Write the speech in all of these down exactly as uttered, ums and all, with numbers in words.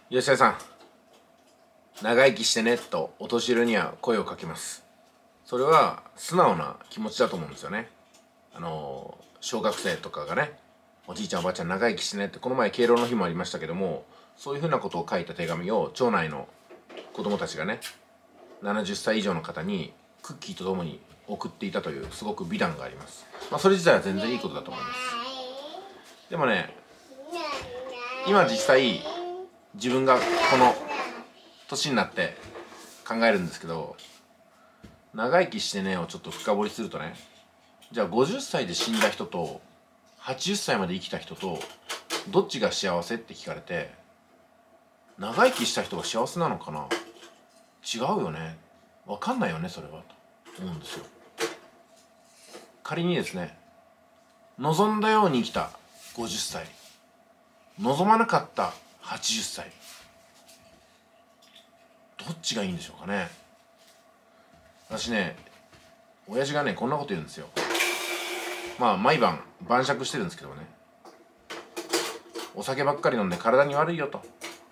吉田さん、長生きしてねとお年寄りには声をかけます。それは素直な気持ちだと思うんですよね。あの小学生とかがね、おじいちゃんおばあちゃん長生きしてねって、この前敬老の日もありましたけども、そういうふうなことを書いた手紙を町内の子供たちがね、ななじゅっさい以上の方にクッキーとともに送っていたという、すごく美談があります。まあそれ自体は全然いいことだと思います。でもね、今実際自分がこの年になって考えるんですけど、長生きしてねをちょっと深掘りするとね、じゃあごじゅっさいで死んだ人とはちじゅっさいまで生きた人とどっちが幸せって聞かれて、長生きした人が幸せなのかな、違うよね、分かんないよねそれはと思うんですよ。仮にですね、望んだように生きたごじゅっさい、望まなかったはちじゅっさい、どっちがいいんでしょうかね。私ね、親父がねこんなこと言うんですよ。まあ毎晩晩酌してるんですけどね、お酒ばっかり飲んで体に悪いよと、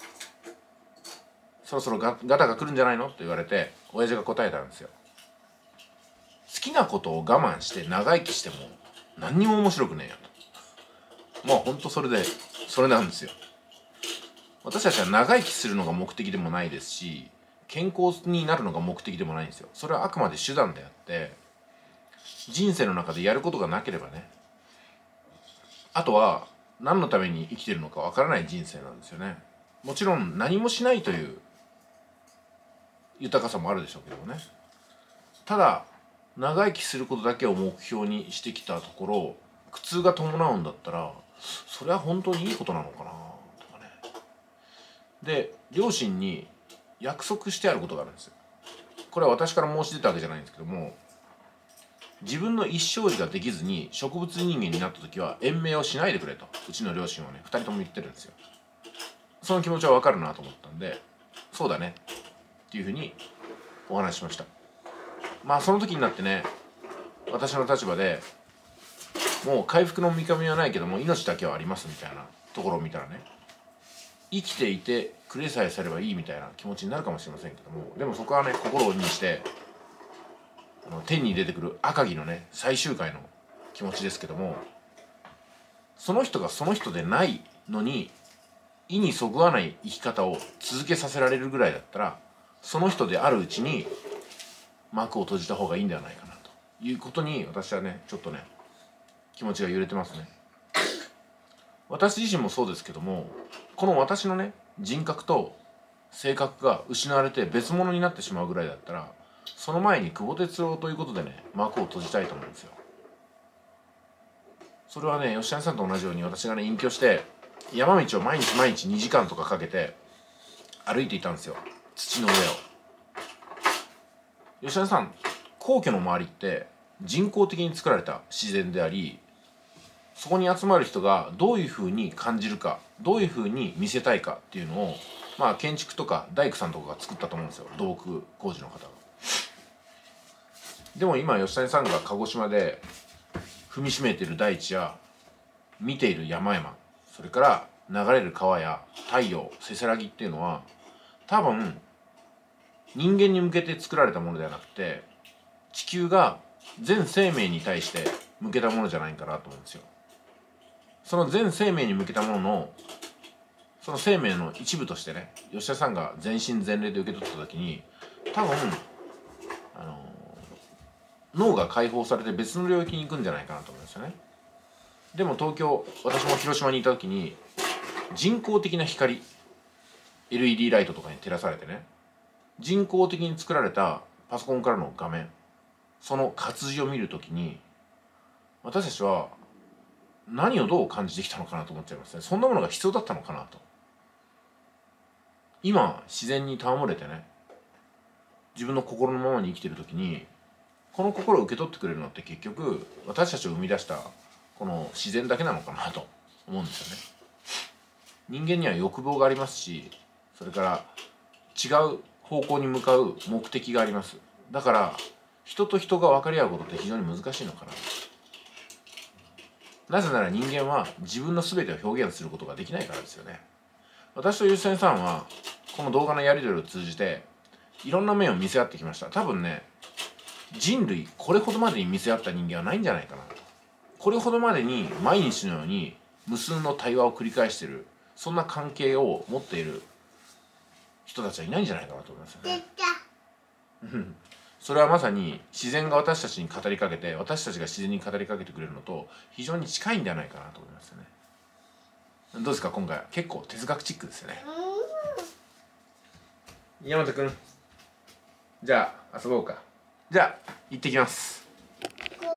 そろそろガガタが来るんじゃないのと言われて、親父が答えたんですよ。好きなことを我慢して長生きしても何にも面白くねえよと。まあほんとそれでそれなんですよ。私たちは長生きするのが目的でもないですし、健康になるのが目的でもないんですよ。それはあくまで手段であって、人生の中でやることがなければね、あとは何のために生きてるのかわからない人生なんですよね。もちろん何もしないという豊かさもあるでしょうけどもね。ただ長生きすることだけを目標にしてきたところ、苦痛が伴うんだったら、それは本当にいいことなのかなとかね。で、両親に約束してあることがあるんですよ。これは私から申し出たわけじゃないんですけども、自分の一生児ができずに植物人間になった時は延命をしないでくれと、うちの両親はねふたりとも言ってるんですよ。その気持ちは分かるなと思ったんで、そうだねっていうふうにお話ししました。まあその時になってね、私の立場でもう回復の見込みはないけども命だけはありますみたいなところを見たらね、生きていてくれさえさればいいみたいな気持ちになるかもしれませんけども、でもそこはね心を鬼にして、あの天に出てくる赤城のね最終回の気持ちですけども、その人がその人でないのに意にそぐわない生き方を続けさせられるぐらいだったら、その人であるうちに幕を閉じた方がいいんではないかなということに、私はねちょっとね気持ちが揺れてますね。私自身もそうですけども、この私のね人格と性格が失われて別物になってしまうぐらいだったら、その前に久保哲郎ということでね幕を閉じたいと思うんですよ。それはね吉谷さんと同じように、私がね隠居して山道を毎日毎日にじかんとかかけて歩いていたんですよ、土の上を。吉谷さん、皇居の周りって人工的に作られた自然であり、そこに集まる人がどういうふうに感じるか、どういうふうに見せたいかっていうのを、まあ建築とか大工さんとかが作ったと思うんですよ、土木工事の方が。でも今吉谷さんが鹿児島で踏みしめている大地や見ている山々、それから流れる川や太陽、せせらぎっていうのは、多分人間に向けて作られたものではなくて、地球が全生命に対して向けたものじゃないかなと思うんですよ。その全生命に向けたものの、その生命の一部としてね、吉田さんが全身全霊で受け取った時に、多分あの脳が解放されて別の領域に行くんじゃないかなと思うんですよね。でも東京、私も広島にいた時に、人工的な光 エルイーディー ライトとかに照らされてね、人工的に作られたパソコンからの画面、その活字を見るときに、私たちは何をどう感じてきたのかなと思っちゃいますね。そんなものが必要だったのかなと。今自然に戯れてね、自分の心のままに生きてるときに、この心を受け取ってくれるのって結局私たちを生み出したこの自然だけなのかなと思うんですよね。人間には欲望がありますし、それから違う方向に向かう目的があります。だから人と人が分かり合うことって非常に難しいのかな。なぜなら人間は自分の全てを表現することができないからですよね。 私とゆうせんさんはこの動画のやり取りを通じていろんな面を見せ合ってきました。多分ね、人類これほどまでに見せ合った人間はないんじゃないかな。これほどまでに毎日のように無数の対話を繰り返している、そんな関係を持っている人たちはいないんじゃないかなと思いますよね。それはまさに自然が私たちに語りかけて、私たちが自然に語りかけてくれるのと非常に近いんではないかなと思いますよね。どうですか、今回結構哲学チックですよね。山田君、じゃあ遊ぼうか。じゃあ行ってきます。